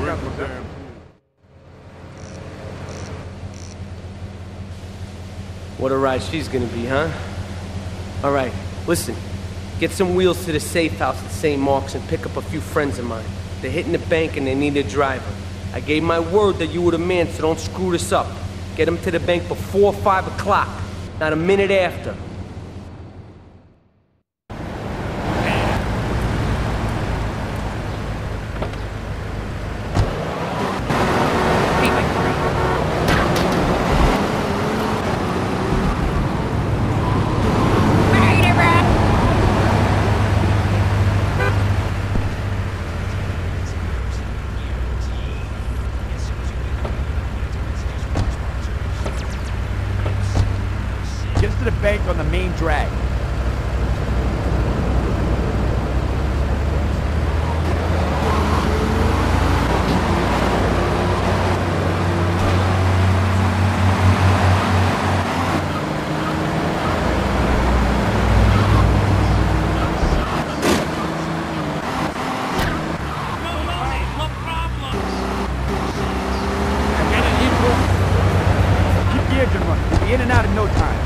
drink the damn pool. What a ride she's gonna be, huh? All right, listen. Get some wheels to the safe house at St. Mark's and pick up a few friends of mine. They're hitting the bank and they need a driver. I gave my word that you were the man, so don't screw this up. Get them to the bank before 5 o'clock, not a minute after. Get us to the bank on the main drag. Keep the engine running. We'll be in and out in no time.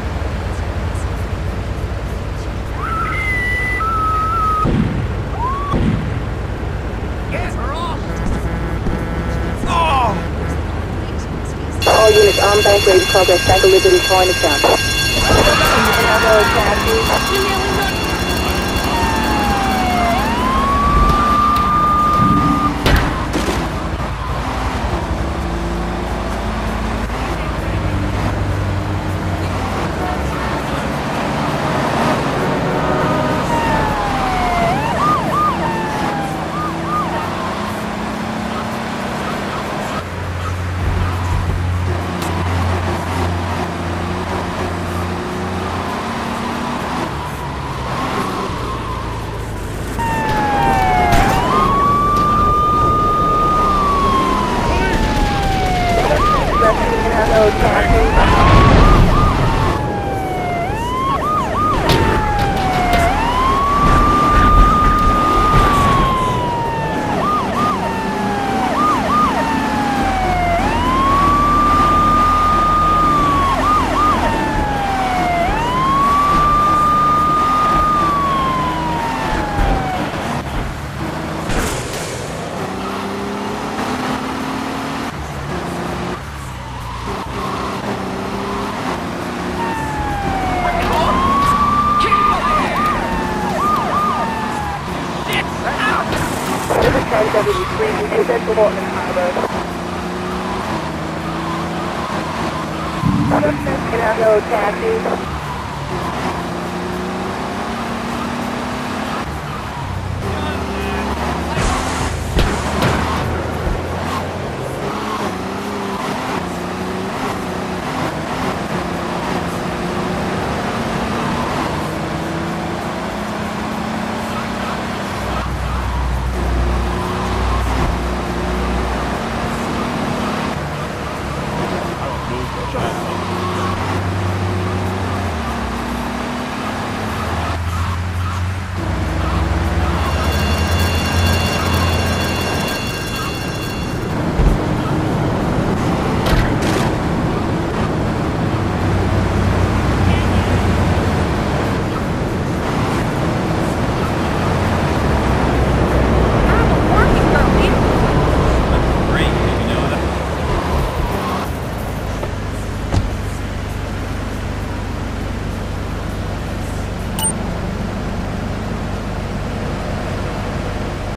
All units on bank ready to progress Bank of Liberty Chinatown. KW3 Central Portland Harbour. Can I have no taxi?